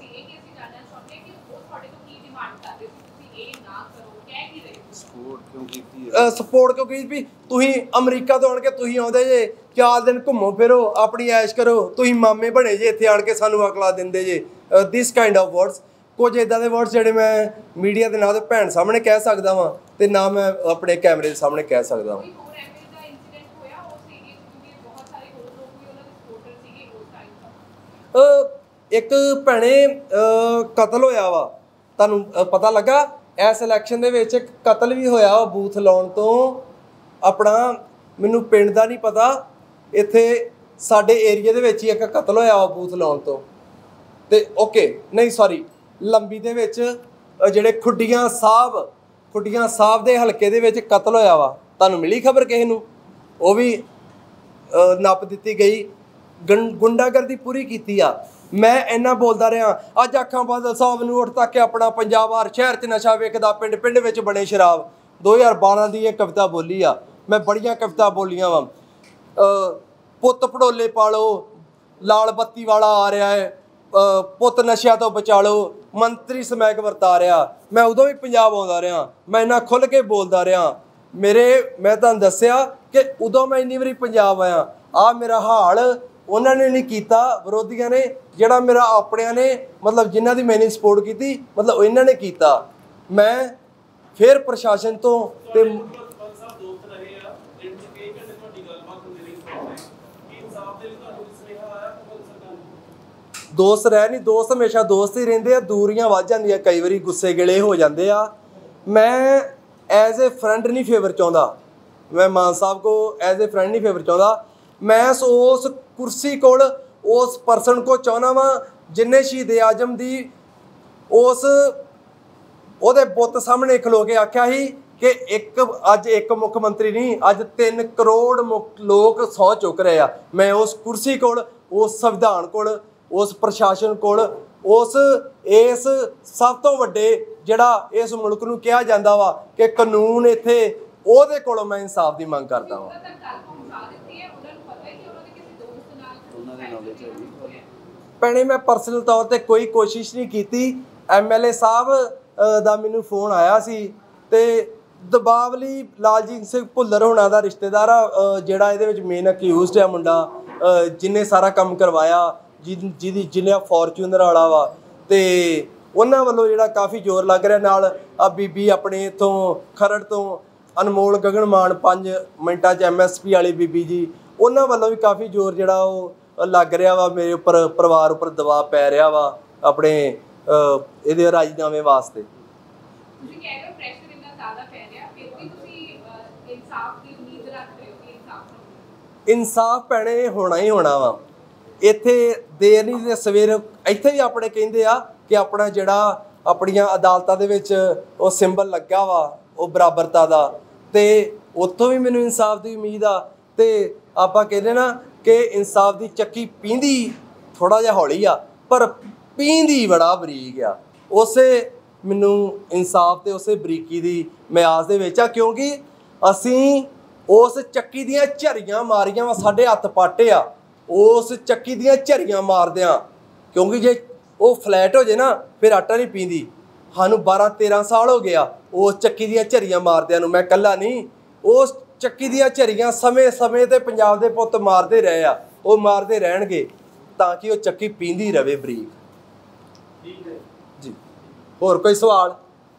ਸਪੋਰਟ ਕਿਉਂ ਕੀਤੀ ਵੀ ਤੁਸੀਂ ਅਮਰੀਕਾ ਤੋਂ ਆਣ ਕੇ ਤੁਸੀਂ ਆਉਂਦੇ ਜੇ 4 ਦਿਨ ਘੁੰਮੋ ਫਿਰੋ ਆਪਣੀ ਐਸ਼ ਕਰੋ, ਤੁਸੀਂ ਮਾਮੇ ਬਣੇ ਜੇ ਇੱਥੇ ਆਣ ਕੇ ਸਾਨੂੰ ਅਕਲਾ ਦਿੰਦੇ ਜੇ। ਦਿਸ ਕਾਈਂਡ ਆਫ ਵਰਡਸ, ਕੁਝ ਇੱਦਾਂ ਦੇ ਵਰਡਸ ਜਿਹੜੇ ਮੈਂ ਮੀਡੀਆ ਦੇ ਨਾ ਤੇ ਭੈਣ ਸਾਹਮਣੇ ਕਹਿ ਸਕਦਾ ਵਾਂ ਤੇ ਨਾ ਮੈਂ ਆਪਣੇ ਕੈਮਰੇ ਦੇ ਸਾਹਮਣੇ ਕਹਿ ਸਕਦਾ ਵਾਂ। ਇੱਕ ਭੈਣੇ ਕਤਲ ਹੋਇਆ ਵਾ, ਤੁਹਾਨੂੰ ਪਤਾ ਲੱਗਾ? ਇਸ ਇਲੈਕਸ਼ਨ ਦੇ ਵਿੱਚ ਇੱਕ ਕਤਲ ਵੀ ਹੋਇਆ ਵਾ ਬੂਥ ਲਾਉਣ ਤੋਂ। ਆਪਣਾ ਮੈਨੂੰ ਪਿੰਡ ਦਾ ਨਹੀਂ ਪਤਾ, ਇੱਥੇ ਸਾਡੇ ਏਰੀਏ ਦੇ ਵਿੱਚ ਹੀ ਇੱਕ ਕਤਲ ਹੋਇਆ ਵਾ ਬੂਥ ਲਾਉਣ ਤੋਂ। ਤੇ ਓਕੇ ਨਹੀਂ ਸੌਰੀ, ਲੰਬੀ ਦੇ ਵਿੱਚ ਜਿਹੜੇ ਖੁੱਡੀਆਂ ਸਾਹਿਬ ਦੇ ਹਲਕੇ ਦੇ ਵਿੱਚ ਕਤਲ ਹੋਇਆ ਵਾ। ਤੁਹਾਨੂੰ ਮਿਲੀ ਖਬਰ ਕਿਸੇ ਨੂੰ? ਉਹ ਵੀ ਨੱਪ ਦਿੱਤੀ ਗਈ, ਗੁੰਡਾਗਰਦੀ ਪੂਰੀ ਕੀਤੀ ਆ। ਮੈਂ ਇੰਨਾ ਬੋਲਦਾ ਰਿਹਾ, ਅੱਜ ਆਖਾਂ ਬਾਦਲ ਸਾਹਿਬ ਨੂੰ ਉੱਠ ਤੱਕ ਕਿ ਆਪਣਾ ਪੰਜਾਬ ਹਰ ਸ਼ਹਿਰ 'ਚ ਨਸ਼ਾ ਵੇਚਦਾ, ਪਿੰਡ ਵਿੱਚ ਬਣੇ ਸ਼ਰਾਬ। 2012 ਦੀ ਇਹ ਕਵਿਤਾ ਬੋਲੀ ਆ ਮੈਂ, ਬੜੀਆਂ ਕਵਿਤਾ ਬੋਲੀਆਂ ਵਾ। ਪੁੱਤ ਪੜੋਲੇ ਪਾਲੋ, ਲਾਲ ਬੱਤੀ ਵਾਲਾ ਆ ਰਿਹਾ ਹੈ, ਪੁੱਤ ਨਸ਼ਿਆਂ ਤੋਂ ਬਚਾ ਲਓ, ਮੰਤਰੀ ਸਮੈਕ ਵਰਤਾ ਰਿਹਾ। ਮੈਂ ਉਦੋਂ ਵੀ ਪੰਜਾਬ ਆਉਂਦਾ ਰਿਹਾ, ਮੈਂ ਇੰਨਾ ਖੁੱਲ੍ਹ ਕੇ ਬੋਲਦਾ ਰਿਹਾ। ਮੈਂ ਤੁਹਾਨੂੰ ਦੱਸਿਆ ਕਿ ਉਦੋਂ ਮੈਂ ਇੰਨੀ ਵਾਰੀ ਪੰਜਾਬ ਆਇਆ। ਆਹ ਮੇਰਾ ਹਾਲ ਉਹਨਾਂ ਨੇ ਨਹੀਂ ਕੀਤਾ, ਵਿਰੋਧੀਆਂ ਨੇ, ਜਿਹੜਾ ਮੇਰਾ ਆਪਣਿਆਂ ਨੇ ਮਤਲਬ ਜਿਨ੍ਹਾਂ ਦੀ ਮੈਨੇ ਸਪੋਰਟ ਕੀਤੀ, ਮਤਲਬ ਇਹਨਾਂ ਨੇ ਕੀਤਾ। ਮੈਂ ਫਿਰ ਪ੍ਰਸ਼ਾਸਨ ਤੋਂ ਤੇ ਦੋਸਤ ਰਹਿ ਨਹੀਂ, ਦੋਸਤ ਹਮੇਸ਼ਾ ਦੋਸਤ ਹੀ ਰਹਿੰਦੇ ਆ, ਦੂਰੀਆਂ ਵੱਧ ਜਾਂਦੀਆਂ, ਕਈ ਵਾਰੀ ਗੁੱਸੇ ਗਿਲੇ ਹੋ ਜਾਂਦੇ ਆ। ਮੈਂ ਐਜ਼ ਏ ਫਰੈਂਡ ਨਹੀਂ ਫੇਵਰ ਚਾਹੁੰਦਾ, ਮੈਂ ਮਾਨ ਸਾਹਿਬ ਕੋ ਐਜ਼ ਏ ਫਰੈਂਡ ਨਹੀਂ ਫੇਵਰ ਚਾਹੁੰਦਾ। ਮੈਂ ਉਸ ਕੁਰਸੀ ਕੋਲ ਉਸ ਪਰਸਨ ਕੋ ਚਾਹੁੰਦਾ ਵਾਂ ਜਿੰਨੇ ਸ਼ਹੀਦ ਆਜ਼ਮ ਦੀ ਉਹਦੇ ਬੁੱਤ ਸਾਹਮਣੇ ਖਲੋ ਕੇ ਆਖਿਆ ਸੀ ਕਿ ਅੱਜ ਇੱਕ ਮੁੱਖ ਮੰਤਰੀ ਨਹੀਂ, ਅੱਜ 3 ਕਰੋੜ ਲੋਕ ਸਹੁੰ ਚੁੱਕ ਰਹੇ ਆ। ਮੈਂ ਉਸ ਕੁਰਸੀ ਕੋਲ, ਉਸ ਸੰਵਿਧਾਨ ਕੋਲ, ਉਸ ਪ੍ਰਸ਼ਾਸਨ ਕੋਲ, ਇਸ ਸਭ ਤੋਂ ਵੱਡੇ ਜਿਹੜਾ ਇਸ ਮੁਲਕ ਨੂੰ ਕਿਹਾ ਜਾਂਦਾ ਵਾ ਕਿ ਕਾਨੂੰਨ ਇੱਥੇ, ਉਹਦੇ ਕੋਲੋਂ ਮੈਂ ਇਨਸਾਫ ਦੀ ਮੰਗ ਕਰਦਾ ਵਾਂ। ਭੈਣੇ ਮੈਂ ਪਰਸਨਲ ਤੌਰ ਤੇ ਕੋਈ ਕੋਸ਼ਿਸ਼ ਨਹੀਂ ਕੀਤੀ। MLA ਸਾਹਿਬ ਦਾ ਮੈਨੂੰ ਫੋਨ ਆਇਆ ਸੀ ਤੇ ਦਬਾਅ ਲਈ ਲਾਲਜੀਤ ਸਿੰਘ ਭੁੱਲਰ ਹੋਣਾ ਦਾ ਰਿਸ਼ਤੇਦਾਰ ਆ, ਜਿਹੜਾ ਇਹਦੇ ਵਿੱਚ ਮੇਨ ਅਕਿਊਜ਼ਡ ਆ ਮੁੰਡਾ, ਜਿਹਨੇ ਸਾਰਾ ਕੰਮ ਕਰਵਾਇਆ, ਜਿਹਨੇ ਫੋਰਚੂਨਰ ਵਾਲਾ ਵਾ, ਤੇ ਉਹਨਾਂ ਵੱਲੋਂ ਜਿਹੜਾ ਕਾਫੀ ਜ਼ੋਰ ਲੱਗ ਰਿਹਾ। ਨਾਲ ਆ ਬੀਬੀ ਆਪਣੇ ਇੱਥੋਂ ਖਰੜ ਤੋਂ ਅਨਮੋਲ ਗਗਨਮਾਨ 5 ਮਿੰਟਾਂ 'ਚ MSP ਵਾਲੀ ਬੀਬੀ ਜੀ, ਉਹਨਾਂ ਵੱਲੋਂ ਵੀ ਕਾਫੀ ਜ਼ੋਰ ਜਿਹੜਾ ਉਹ ਲੱਗ ਰਿਹਾ ਵਾ ਮੇਰੇ ਉੱਪਰ, ਪਰਿਵਾਰ ਉੱਪਰ ਦਬਾਅ ਪੈ ਰਿਹਾ ਵਾ ਆਪਣੇ ਇਹਦੇ ਰਾਜੀਨਾਮੇ ਵਾਸਤੇ। ਤੁਸੀਂ ਕਹਿ ਰਹੇ ਹੋ ਪ੍ਰੈਸ਼ਰ ਇੰਨਾ ਜ਼ਿਆਦਾ ਪੈ ਰਿਹਾ, ਫਿਰ ਵੀ ਤੁਸੀਂ ਇਨਸਾਫ ਦੀ ਉਮੀਦ ਰੱਖ ਰਹੇ ਹੋ ਕਿ ਇਨਸਾਫ ਭੈਣੇ ਹੋਣਾ ਹੀ ਹੋਣਾ ਵਾ। ਇੱਥੇ ਦੇਰ ਨਹੀਂ ਤੇ ਸਵੇਰ, ਇੱਥੇ ਵੀ ਆਪਣੇ ਕਹਿੰਦੇ ਆ ਕਿ ਆਪਣਾ ਜਿਹੜਾ ਆਪਣੀਆਂ ਅਦਾਲਤਾਂ ਦੇ ਵਿੱਚ ਉਹ ਸਿੰਬਲ ਲੱਗਾ ਵਾ ਉਹ ਬਰਾਬਰਤਾ ਦਾ, ਤੇ ਉੱਥੋਂ ਵੀ ਮੈਨੂੰ ਇਨਸਾਫ ਦੀ ਉਮੀਦ ਆ। ਤੇ ਆਪਾਂ ਕਹਿੰਦੇ ਨਾ ਕਿ ਇਨਸਾਫ ਦੀ ਚੱਕੀ ਪੀਂਦੀ ਥੋੜ੍ਹਾ ਜਿਹਾ ਹੌਲੀ ਆ, ਪਰ ਪੀਂਦੀ ਬੜਾ ਬਰੀਕ ਆ। ਉਸੇ ਮੈਨੂੰ ਇਨਸਾਫ ਤੇ ਉਸੇ ਬਰੀਕੀ ਦੀ ਮੈਂ ਆਸ ਦੇ ਵਿੱਚ ਆ, ਕਿਉਂਕਿ ਅਸੀਂ ਉਸ ਚੱਕੀ ਦੀਆਂ ਝਰੀਆਂ ਮਾਰੀਆਂ ਵਾ, ਸਾਡੇ ਹੱਥ ਪਾਟੇ ਆ ਉਸ ਚੱਕੀ ਦੀਆਂ ਝਰੀਆਂ ਮਾਰਦਿਆਂ, ਕਿਉਂਕਿ ਜੇ ਉਹ ਫਲੈਟ ਹੋ ਜੇ ਨਾ ਫਿਰ ਆਟਾ ਨਹੀਂ ਪੀਂਦੀ। ਸਾਨੂੰ 12-13 ਸਾਲ ਹੋ ਗਿਆ ਉਸ ਚੱਕੀ ਦੀਆਂ ਝਰੀਆਂ ਮਾਰਦਿਆਂ ਨੂੰ। ਮੈਂ ਇਕੱਲਾ ਨਹੀਂ, ਉਸ ਚੱਕੀ ਦੀਆਂ ਝਰੀਆਂ ਸਮੇਂ ਤੇ ਪੰਜਾਬ ਦੇ ਪੁੱਤ ਮਾਰਦੇ ਰਹੇ ਆ, ਉਹ ਮਾਰਦੇ ਰਹਿਣਗੇ ਤਾਂ ਕਿ ਉਹ ਚੱਕੀ ਪੀਂਦੀ ਰਵੇ ਬਰੀਕ। ਠੀਕ ਹੈ ਜੀ, ਹੋਰ ਕੋਈ ਸਵਾਲ?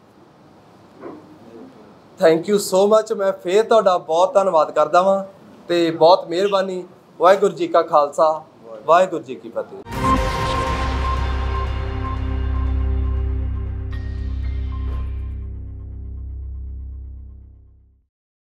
Thank you so much. ਮੈਂ ਫੇਰ ਤੁਹਾਡਾ ਬਹੁਤ ਧੰਨਵਾਦ ਕਰਦਾ ਵਾਂ ਤੇ ਬਹੁਤ ਮਿਹਰਬਾਨੀ। ਵਾਹਿਗੁਰੂ ਜੀ ਕਾ ਖਾਲਸਾ, ਵਾਹਿਗੁਰੂ ਜੀ ਕੀ ਫਤਿਹ।